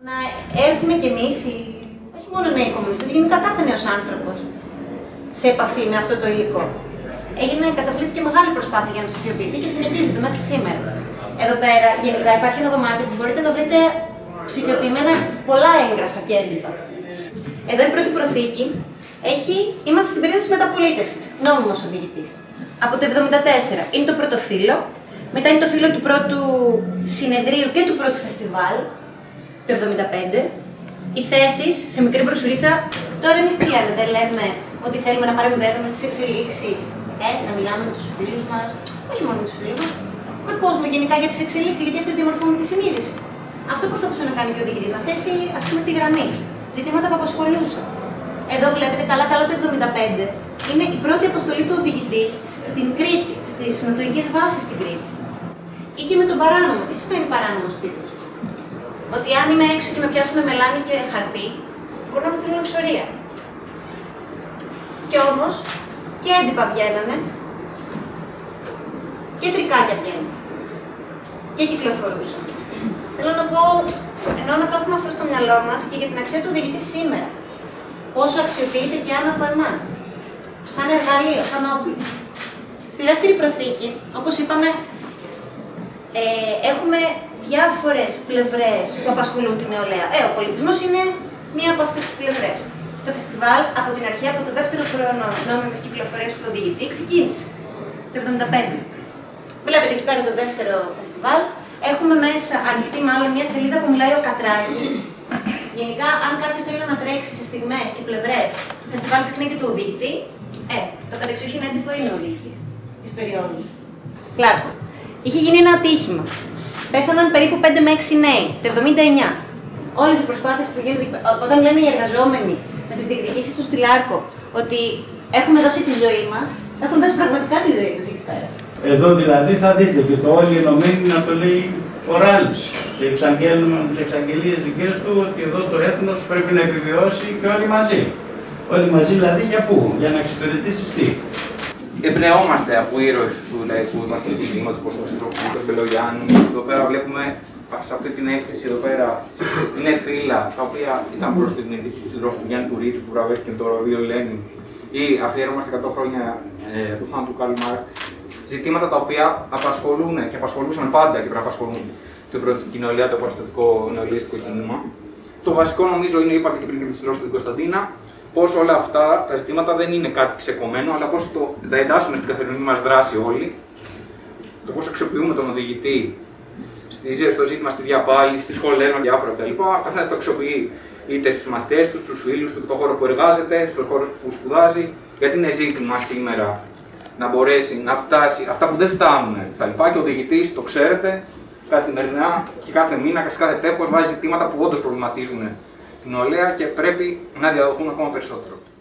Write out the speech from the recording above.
Να έρθουμε κι εμείς, όχι μόνο νέοι κομμουνιστές, γενικά κάθε νέος άνθρωπος, σε επαφή με αυτό το υλικό. Καταβλήθηκε μεγάλη προσπάθεια για να ψηφιοποιηθεί και συνεχίζεται μέχρι σήμερα. Εδώ πέρα, γενικά, υπάρχει ένα δωμάτιο που μπορείτε να βρείτε ψηφιοποιημένα πολλά έγγραφα και έντυπα. Εδώ η πρώτη προθήκη είμαστε στην περίοδο της μεταπολίτευσης, νόμιμος οδηγητής. Από το 1974 είναι το πρώτο φύλλο, μετά είναι το φύλλο του πρώτου συνεδρίου και του πρώτου φεστιβάλ, το 1975. Οι θέσεις σε μικρή μπροσουρίτσα, τώρα εμείς τι λέμε, δεν λέμε ότι θέλουμε να παρεμβαίνουμε στις εξελίξεις, να μιλάμε με τους φίλους μας, όχι μόνο με τους φίλους μας, με κόσμο γενικά για τις εξελίξεις, γιατί αυτές διαμορφώνουν τη συνείδηση. Αυτό προσπαθούσε να κάνει και ο οδηγητής, να θέσει ας πούμε τη γραμμή. Ζητήματα που απασχολούσαν. Εδώ βλέπετε καλά-καλά το 1975 είναι η πρώτη αποστολή του οδηγητή στην Κρήτη, στις συνοδογικές βάσεις στην Κρήτη. Ή και με τον παράνομο. Τι σημαίνει παράνομος τύπος? Ότι αν είμαι έξω και με πιάσουν μελάνι και χαρτί, μπορώ να με στείλουν εξορία. Κι όμως και έντυπα βγαίνανε και τρικάκια βγαίνουν. Και κυκλοφορούσαν. Θέλω να πω, ενώ να το έχουμε αυτό στο μυαλό μας και για την αξία του οδηγητή σήμερα. Πόσο αξιοποιείται και αν από εμάς. Σαν εργαλείο, σαν όπλο. Στη δεύτερη προθήκη, όπως είπαμε, έχουμε διάφορες πλευρές που απασχολούν την νεολαία. Ο πολιτισμός είναι μία από αυτές τις πλευρές. Το φεστιβάλ από την αρχή, από το δεύτερο χρόνο νόμιμης κυκλοφορίας του οδηγητή, ξεκίνησε το 1975. Βλέπετε εκεί πέρα το δεύτερο φεστιβάλ. Έχουμε μέσα, ανοιχτή μάλλον, μια σελίδα που μιλάει ο Κατράκης. Γενικά, αν κάποιος θέλει να τρέξει σε στιγμές και πλευρές του φεστιβάλ της Κρήτης και του οδηγητή, το κατεξοχήν έντυπο είναι ο οδηγητής της περίοδου. Κλάρκο. Είχε γίνει ένα ατύχημα. Πέθαναν περίπου 5 με 6 νέοι, το 1979. Όλες οι προσπάθειες που γίνονται, όταν λένε οι εργαζόμενοι με τις διεκδικήσεις του στη Λάρκο ότι έχουμε δώσει τη ζωή μας, έχουν δώσει πραγματικά τη ζωή τους εκεί πέρα. Εδώ δηλαδή θα δείτε και το όλοι ενωμένοι να το λέει ο Ράλης και εξαγγέλνουμε με τις εξαγγελίες δικές του ότι εδώ το έθνος πρέπει να επιβιώσει και όλοι μαζί. Όλοι μαζί δηλαδή για πού? Για να εξυπηρετήσεις τι? Εμπνεόμαστε από ήρωες του λαϊκού μας του κινήματος, όπως ο Συντροφικός Μπελογιάννου. Εδώ πέρα βλέπουμε, σε αυτή την έκθεση εδώ πέρα, είναι φύλλα τα οποία ήταν προς την ειδική του Συντρόφου του Γιάννη Κουρίτσου που βραβεύτηκε το βραβείο Λένιν ή αφιέρωμα στα 100 χρόνια του θάνατου του Καρλ Μάρξ. Ζητήματα τα οποία απασχολούν και απασχολούσαν πάντα και πρέπει να απασχολούν την κοινωνία, το επαναστατικό νεολαίστικο κίνημα. Το βασικό νομίζω είναι, είπατε και πριν και στην Κωνσταντίνα, πώς όλα αυτά τα ζητήματα δεν είναι κάτι ξεκομμένο, αλλά πώς τα εντάσσουμε στην καθημερινή μας δράση όλοι. Το πώς αξιοποιούμε τον οδηγητή στο ζήτημα, στη διαπάλη, στις σχολές μας, διάφορα κτλ. Ο καθένας το αξιοποιεί είτε στους μαθητές του, στους φίλους του, στον χώρο που εργάζεται, στον χώρο που σπουδάζει, γιατί είναι ζήτημα σήμερα να μπορέσει να φτάσει αυτά που δεν φτάνουν κτλ. Και ο οδηγητής, το ξέρετε, καθημερινά και κάθε μήνα και σε κάθε τέπος βάζει ζητήματα που όντως προβληματίζουν την νεολαία και πρέπει να διαδοθούν ακόμα περισσότερο.